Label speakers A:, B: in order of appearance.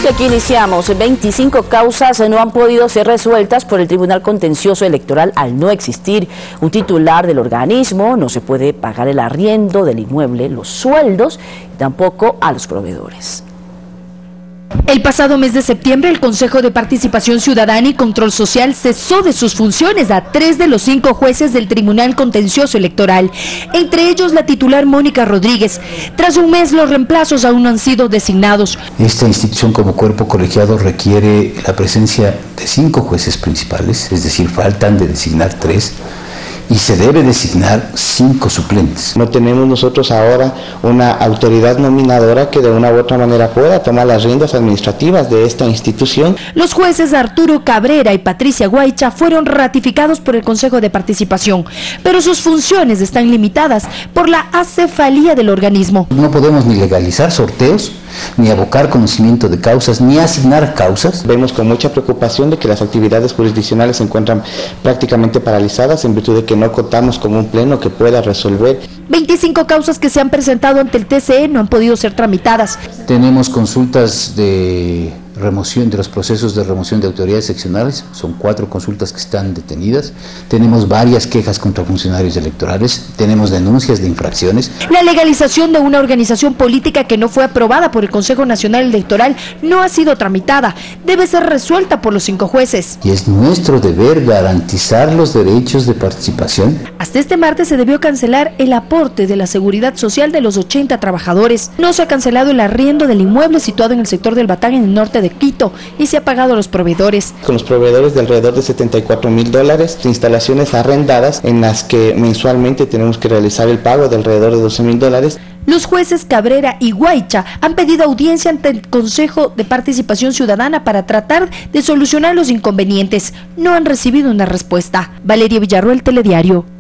A: Y aquí iniciamos. 25 causas no han podido ser resueltas por el Tribunal Contencioso Electoral al no existir un titular del organismo. No se puede pagar el arriendo del inmueble, los sueldos y tampoco a los proveedores.
B: El pasado mes de septiembre, el Consejo de Participación Ciudadana y Control Social cesó de sus funciones a 3 de los 5 jueces del Tribunal Contencioso Electoral, entre ellos la titular Mónica Rodríguez. Tras un mes, los reemplazos aún no han sido designados.
C: Esta institución como cuerpo colegiado requiere la presencia de 5 jueces principales, es decir, faltan de designar 3. Y se debe designar 5 suplentes.
D: No tenemos nosotros ahora una autoridad nominadora que de una u otra manera pueda tomar las riendas administrativas de esta institución.
B: Los jueces Arturo Cabrera y Patricia Guaycha fueron ratificados por el Consejo de Participación, pero sus funciones están limitadas por la acefalía del organismo.
C: No podemos ni legalizar sorteos, ni abocar conocimiento de causas, ni asignar causas.
D: Vemos con mucha preocupación de que las actividades jurisdiccionales se encuentran prácticamente paralizadas en virtud de que no contamos con un pleno que pueda resolver.
B: 25 causas que se han presentado ante el TCE no han podido ser tramitadas.
C: Tenemos consultas de remoción de los procesos de remoción de autoridades seccionales, son 4 consultas que están detenidas. Tenemos varias quejas contra funcionarios electorales, tenemos denuncias de infracciones.
B: La legalización de una organización política que no fue aprobada por el Consejo Nacional Electoral no ha sido tramitada, debe ser resuelta por los 5 jueces.
C: Y es nuestro deber garantizar los derechos de participación.
B: Hasta este martes se debió cancelar el aporte de la Seguridad Social de los 80 trabajadores. No se ha cancelado el arriendo del inmueble situado en el sector del Batán, en el norte de Quito, y se ha pagado a los proveedores.
D: Con los proveedores de alrededor de $74.000, instalaciones arrendadas en las que mensualmente tenemos que realizar el pago de alrededor de $12.000.
B: Los jueces Cabrera y Guaycha han pedido audiencia ante el Consejo de Participación Ciudadana para tratar de solucionar los inconvenientes. No han recibido una respuesta. Valeria Villarroel, Telediario.